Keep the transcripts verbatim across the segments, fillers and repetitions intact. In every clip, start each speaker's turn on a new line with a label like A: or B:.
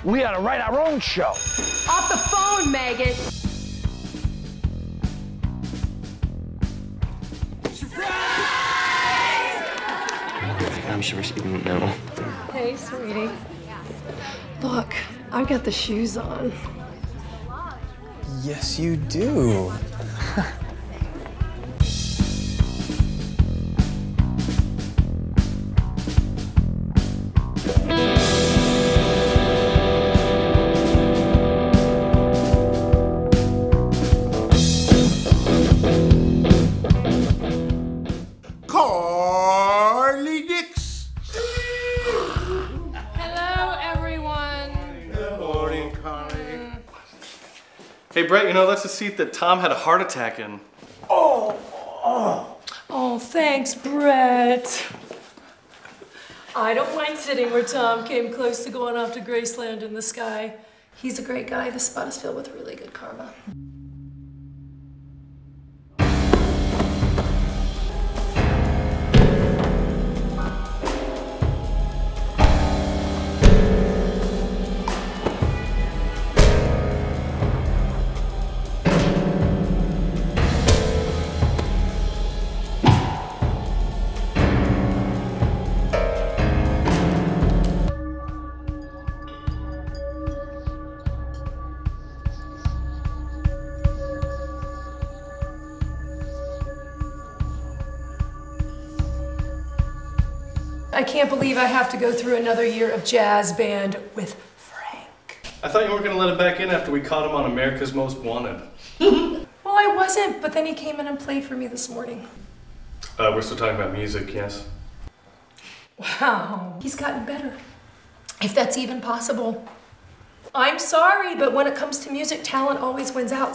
A: We ought to write our own show.
B: Off the phone, maggot.
C: I'm sure she didn't know.
B: Hey, sweetie. Look, I've got the shoes on.
D: Yes, you do.
E: Carly Dix.
B: Hello, everyone.
E: Good morning, Carly.
F: Hey, Brett, you know, that's the seat that Tom had a heart attack in.
E: Oh, oh.
B: Oh, thanks, Brett. I don't mind sitting where Tom came close to going off to Graceland in the sky. He's a great guy. This spot is filled with really good karma. I can't believe I have to go through another year of jazz band with Frank.
F: I thought you weren't going to let him back in after we caught him on America's Most Wanted.
B: Well, I wasn't, but then he came in and played for me this morning.
F: Uh, we're still talking about music, yes?
B: Wow, he's gotten better, if that's even possible. I'm sorry, but when it comes to music, talent always wins out.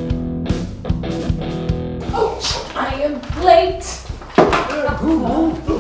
B: I am late.